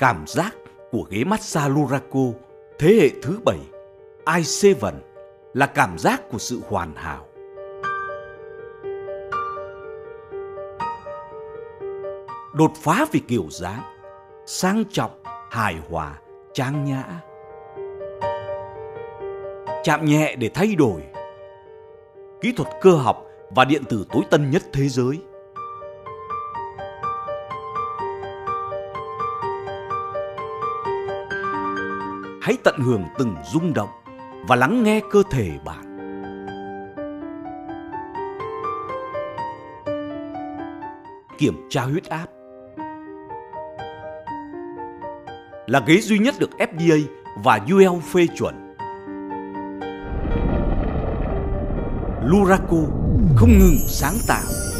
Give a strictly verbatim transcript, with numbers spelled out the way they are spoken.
Cảm giác của ghế massage Luraco thế hệ thứ bảy i bảy là cảm giác của sự hoàn hảo. Đột phá về kiểu dáng, sang trọng, hài hòa, trang nhã. Chạm nhẹ để thay đổi. Kỹ thuật cơ học và điện tử tối tân nhất thế giới. Hãy tận hưởng từng rung động và lắng nghe cơ thể bạn. Kiểm tra huyết áp. Là ghế duy nhất được ép đê a và u lờ phê chuẩn. Luraco không ngừng sáng tạo.